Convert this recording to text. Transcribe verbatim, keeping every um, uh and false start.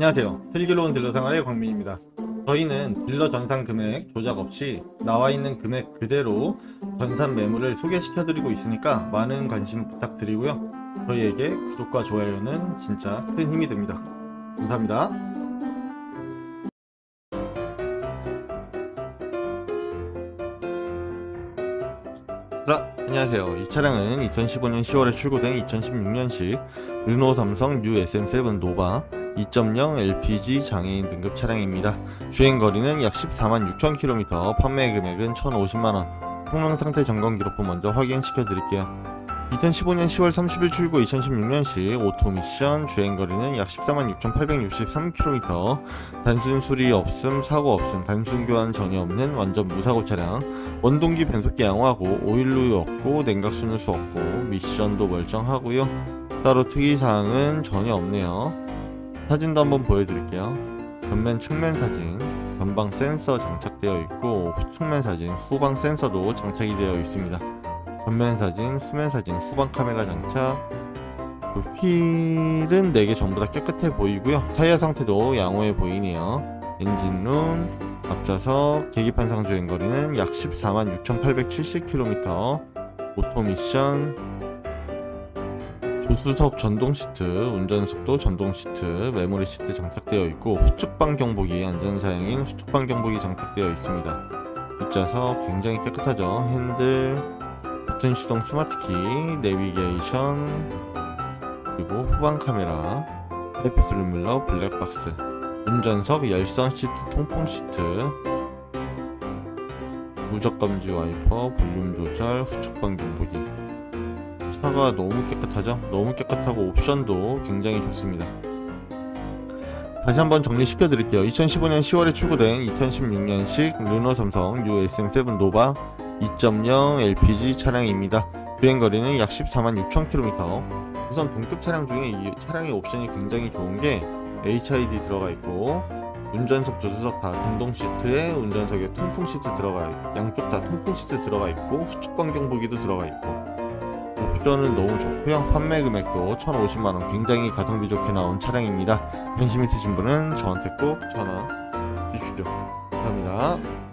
안녕하세요. 슬기로운 딜러 생활의 광민입니다. 저희는 딜러 전산 금액 조작 없이 나와있는 금액 그대로 전산 매물을 소개시켜 드리고 있으니까 많은 관심 부탁드리고요. 저희에게 구독과 좋아요는 진짜 큰 힘이 됩니다. 감사합니다. 자, 안녕하세요. 이 차량은 이천십오 년 시월에 출고된 이천십육 년식 르노 삼성 뉴 에스엠 세븐 노바 이 점 영 엘피지 장애인 등급 차량입니다. 주행거리는 약 십사만 육천 킬로미터, 판매 금액은 천오십만 원. 성능상태 점검 기록부 먼저 확인시켜 드릴게요. 이천십오 년 시월 삼십 일 출고 이천십육 년식 오토미션, 주행거리는 약 십사만 육천팔백육십삼 킬로미터, 단순 수리 없음, 사고 없음, 단순 교환 전혀 없는 완전 무사고 차량. 원동기 변속기 양호하고 오일루유 없고 냉각순누수 없고 미션도 멀쩡하고요. 따로 특이사항은 전혀 없네요. 사진도 한번 보여드릴게요. 전면 측면 사진, 전방 센서 장착되어 있고 후측면 사진, 후방 센서도 장착이 되어 있습니다. 전면 사진, 수면 사진, 후방 카메라 장착. 휠은 네 개 전부 다 깨끗해 보이고요. 타이어 상태도 양호해 보이네요. 엔진룸, 앞좌석, 계기판상 주행거리는 약 십사만 육천팔백칠십 킬로미터. 오토미션, 조수석 전동 시트, 운전석도 전동 시트, 메모리 시트 장착되어 있고 후측방 경보기, 안전사양인 후측방 경보기 장착되어 있습니다. 뒷좌석 굉장히 깨끗하죠. 핸들, 버튼 시동 스마트키, 내비게이션, 그리고 후방 카메라, 하이패스 룸밀러, 블랙박스, 운전석 열선 시트, 통풍 시트, 무적감지 와이퍼, 볼륨 조절, 후측방 경보기. 차가 너무 깨끗하죠? 너무 깨끗하고 옵션도 굉장히 좋습니다. 다시 한번 정리시켜 드릴게요. 이천십오 년 시월에 출고된 이천십육 년식 르노 삼성 뉴 에스엠 세븐 노바 이 점 영 엘피지 차량입니다. 주행거리는 약 십사만 육천 킬로미터. 우선 동급 차량 중에 이 차량의 옵션이 굉장히 좋은게 에이치아이디 들어가 있고 운전석, 조수석 다 전동 시트에 운전석에 통풍 시트 들어가 있고 양쪽 다 통풍 시트 들어가 있고 후측방 경보기도 들어가 있고 옵션은 너무 좋고요. 판매 금액도 천오십만 원, 굉장히 가성비 좋게 나온 차량입니다. 관심 있으신 분은 저한테 꼭 전화 주십시오. 감사합니다.